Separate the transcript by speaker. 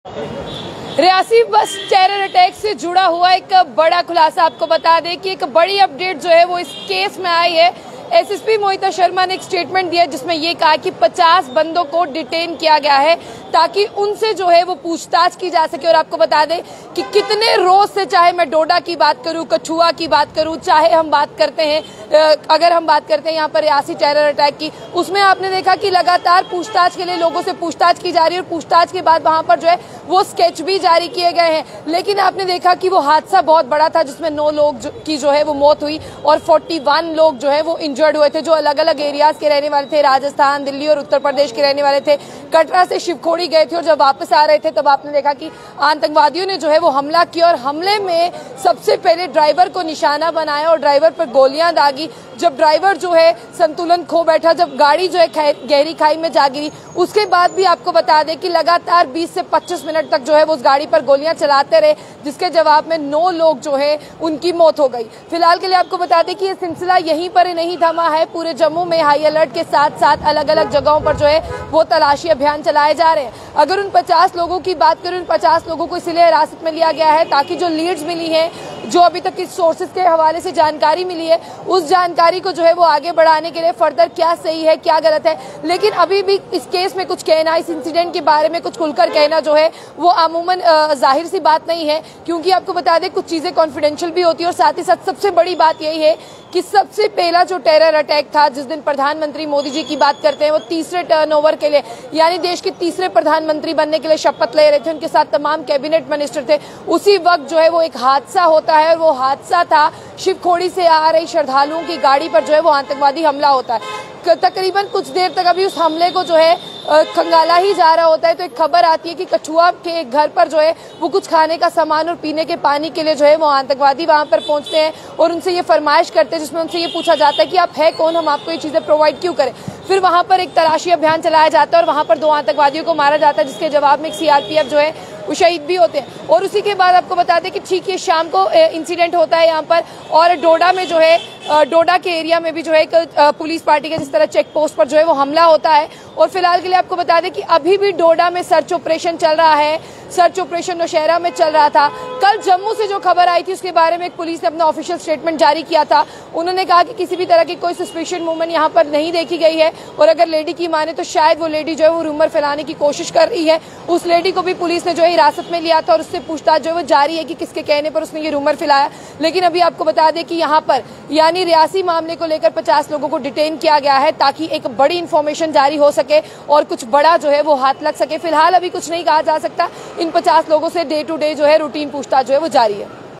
Speaker 1: रियासी बस terror attack से जुड़ा हुआ एक बड़ा खुलासा आपको बता दें कि एक बड़ी अपडेट जो है वो इस केस में आई है। एसएसपी मोहिता शर्मा ने एक स्टेटमेंट दिया जिसमें ये कहा कि 50 बंदों को डिटेन किया गया है ताकि उनसे जो है वो पूछताछ की जा सके। और आपको बता दें कि कितने रोज से, चाहे मैं डोडा की बात करूं, कछुआ की बात करूं, चाहे हम बात करते हैं अगर हम बात करते हैं यहाँ पर रियासी टेरर अटैक की, उसमें आपने देखा कि लगातार पूछताछ के लिए लोगों से पूछताछ की जा रही है और पूछताछ के बाद वहां पर जो है वो स्केच भी जारी किए गए हैं। लेकिन आपने देखा कि वो हादसा बहुत बड़ा था जिसमें 9 लोग की जो है वो मौत हुई और 41 लोग जो है वो इंजर्ड हुए थे, जो अलग अलग एरियाज के रहने वाले थे, राजस्थान, दिल्ली और उत्तर प्रदेश के रहने वाले थे। कटरा से शिवखोड़ी गए थे और जब वापस आ रहे थे तब आपने देखा कि आतंकवादियों ने जो है वो हमला किया और हमले में सबसे पहले ड्राइवर को निशाना बनाया और ड्राइवर पर गोलियां दागी। जब ड्राइवर जो है संतुलन खो बैठा, जब गाड़ी जो है गहरी खाई में जा गिरी, उसके बाद भी आपको बता दें कि लगातार 20 से 25 मिनट तक जो है वो उस गाड़ी पर गोलियां चलाते रहे, जिसके जवाब में 9 लोग जो है उनकी मौत हो गई। फिलहाल के लिए आपको बता दें कि ये सिलसिला यहीं पर नहीं थमा है, पूरे जम्मू में हाई अलर्ट के साथ साथ अलग अलग जगहों पर जो है वो तलाशी अभियान चलाए जा रहे हैं। अगर उन 50 लोगों की बात करें, उन 50 लोगों को इसलिए हिरासत में लिया गया है ताकि जो लीड्स मिली है, जो अभी तक की सोर्सेज के हवाले से जानकारी मिली है, उस जानकारी को जो है वो आगे बढ़ाने के लिए फर्दर क्या सही है क्या गलत है। लेकिन अभी भी इस केस में कुछ कहना, इस इंसिडेंट के बारे में कुछ खुलकर कहना जो है वो अमूमन जाहिर सी बात नहीं है, क्योंकि आपको बता दें कुछ चीजें कॉन्फिडेंशियल भी होती है। और साथ ही साथ सबसे बड़ी बात यही है कि सबसे पहला जो टेरर अटैक था, जिस दिन प्रधानमंत्री मोदी जी की बात करते हैं, वो तीसरे टर्नओवर के लिए, यानी देश के तीसरे प्रधानमंत्री बनने के लिए शपथ ले रहे थे, उनके साथ तमाम कैबिनेट मिनिस्टर थे, उसी वक्त जो है वो एक हादसा होता है। और वो हादसा था शिवखोड़ी से आ रही श्रद्धालुओं की गाड़ी पर जो है वो आतंकवादी हमला होता है। तकरीबन कुछ देर तक अभी उस हमले को जो है खंगाला ही जा रहा होता है तो एक खबर आती है कि कछुआ के घर पर जो है वो कुछ खाने का सामान और पीने के पानी के लिए जो है वो आतंकवादी वहां पर पहुंचते हैं और उनसे ये फरमाइश करते हैं, जिसमें उनसे ये पूछा जाता है कि आप है कौन, हम आपको ये चीजें प्रोवाइड क्यों करें। फिर वहां पर एक तलाशी अभियान चलाया जाता है और वहां पर 2 आतंकवादियों को मारा जाता है, जिसके जवाब में एक सीआरपीएफ जो है वो शहीद भी होते हैं। और उसी के बाद आपको बता दें कि ठीक ये शाम को इंसिडेंट होता है यहाँ पर, और डोडा में जो है डोडा के एरिया में भी जो है पुलिस पार्टी के जिस तरह चेक पोस्ट पर जो है वो हमला होता है। और फिलहाल के लिए आपको बता दें कि अभी भी डोडा में सर्च ऑपरेशन चल रहा है, सर्च ऑपरेशन नौशहरा में चल रहा था। कल जम्मू से जो खबर आई थी उसके बारे में एक पुलिस ने अपना ऑफिशियल स्टेटमेंट जारी किया था। उन्होंने कहा कि किसी भी तरह की कोई सस्पिशियस मूवमेंट यहाँ पर नहीं देखी गई है और अगर लेडी की माने तो शायद वो लेडी जो है वो रूमर फैलाने की कोशिश कर रही है। उस लेडी को भी पुलिस ने जो है हिरासत में लिया था और उससे पूछताछ जो है वो जारी है कि किसके कहने पर उसने ये रूमर फैलाया। लेकिन अभी आपको बता दें कि यहाँ पर यानी रियासी मामले को लेकर 50 लोगों को डिटेन किया गया है ताकि एक बड़ी इंफॉर्मेशन जारी हो सके और कुछ बड़ा जो है वो हाथ लग सके। फिलहाल अभी कुछ नहीं कहा जा सकता। इन 50 लोगों से डे टू डे जो है रूटीन पूछताछ जो है वो जारी है।